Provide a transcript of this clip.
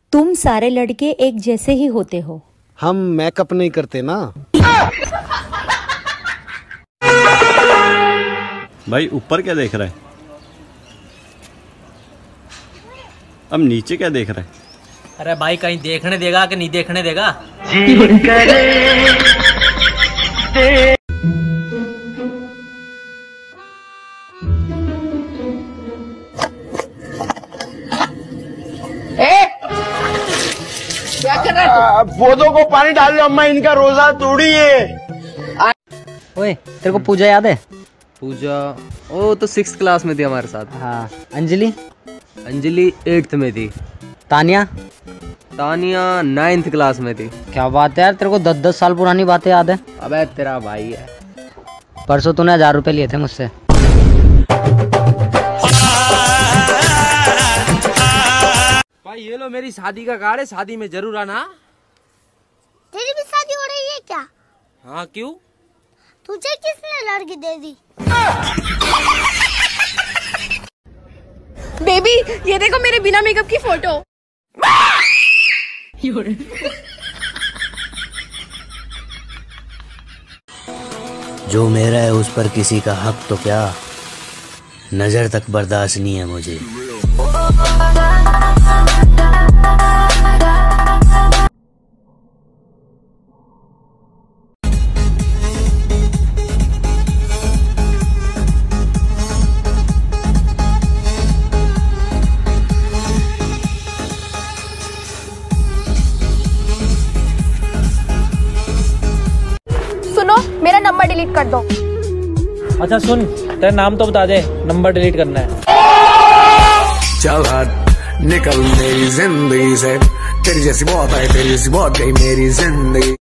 तुम सारे लड़के एक जैसे ही होते हो। हम मेकअप नहीं करते ना। भाई ऊपर क्या देख रहा है? अब नीचे क्या देख रहा है? अरे भाई कहीं देखने देगा कि नहीं देखने देगा? क्या कर रहा है? पौधों को पानी डाल लो अम्मा, इनका रोजा तोड़ी है। ओए तेरे को पूजा याद है? पूजा वो तो 6th क्लास में थी हमारे साथ। हाँ। अंजलि? अंजलि 8th में थी। तानिया? तानिया 9th क्लास में थी। क्या बात है यार, तेरे को 10-10 साल पुरानी बातें याद है। अबे तेरा भाई है। परसों तूने 1000 रुपए लिए थे मुझसे। भाई ये लो मेरी शादी का कार्ड है, शादी में जरूर आना। तेरी भी शादी हो रही है क्या? हाँ क्यों? तुझे किसने लड़की दे दी? बेबी ये देखो मेरे बिना मेकअप की फोटो। जो मेरा है उस पर किसी का हक तो क्या, नजर तक बर्दाश्त नहीं है मुझे। सुनो मेरा नंबर डिलीट कर दो। अच्छा सुन, तेरा नाम तो बता दे, नंबर डिलीट करना है। चल हट निकल मेरी जिंदगी से, तेरी जैसी बहुत आई, तेरी जैसी बहुत गई मेरी जिंदगी।